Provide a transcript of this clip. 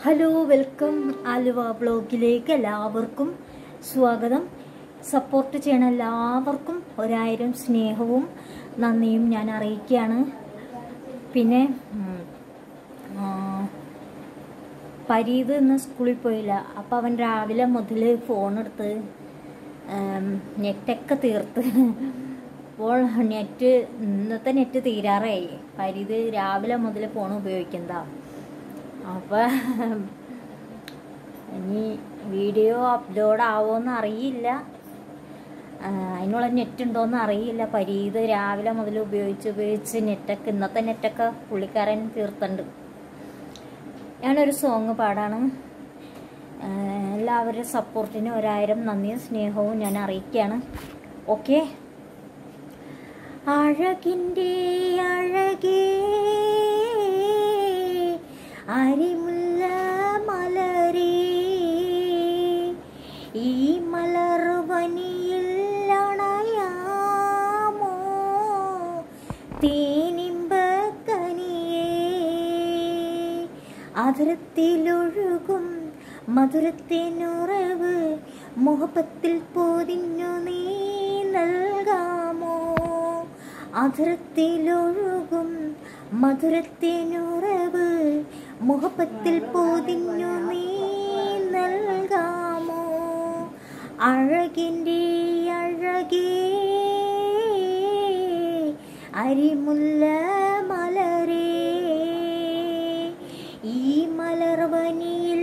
Hello, welcome Aluva ബ്ലോഗിലേക്ക് എല്ലാവർക്കും സ്വാഗതം. Support ചെയ്യണ എല്ലാവർക്കും 1000 സ്നേഹവും നന്ദിയും ഞാൻ അറിയിക്കുകയാണ്. പിന്നെ പരീത് ഇന്ന് സ്കൂളിൽ പോയില്ല. അപ്പം അവൻ രാവിലെ മുതൽ ഫോണെടുത്ത് നെറ്റൊക്കെ തീർത്ത് ഇപ്പോൾ ഇന്നത്തെ നെറ്റ് തീരാറായി. പരീത് രാവിലെ മുതൽ ഫോൺ ഉപയോഗിക്കുന്നതാണ്. അപ്പം ഇനി വീഡിയോ അപ്ലോഡ് ആവുമെന്ന് അറിയില്ല, അതിനുള്ള നെറ്റ് ഉണ്ടോയെന്ന് അറിയില്ല. പരീത് രാവിലെ മുതൽ ഉപയോഗിച്ച് നെറ്റൊക്കെ ഇന്നത്തെ നെറ്റൊക്കെ പുള്ളിക്കാരൻ തീർത്തുണ്ട്. ഞാനൊരു സോങ് പാടാണ്. എല്ലാവരുടെ സപ്പോർട്ടിന് 1000 നന്ദിയും സ്നേഹവും ഞാൻ അറിയിക്കുകയാണ്. ഓക്കെ. അഴകിൻ്റെ അഴകേ അരിമുല്ല മലരേ, ഈ മലർവനിയിൽ അണയാമോ തേനിമ്പക്കനിയേ, അതിരത്തിലൊഴുകും മധുരത്തിനുറവ് മുഹബത്തിൽ പൊതിഞ്ഞു നീ നൽകാമോ, അതിരത്തിലൊഴുകും മധുരത്തിനുറവ് മുഹബത്തിൽ പൊതിഞ്ഞു നീ നൽകാമോ, അഴകിൻ്റെ അഴകേ അരിമുല്ല മലരേ, ഈ മലർവനിയിൽ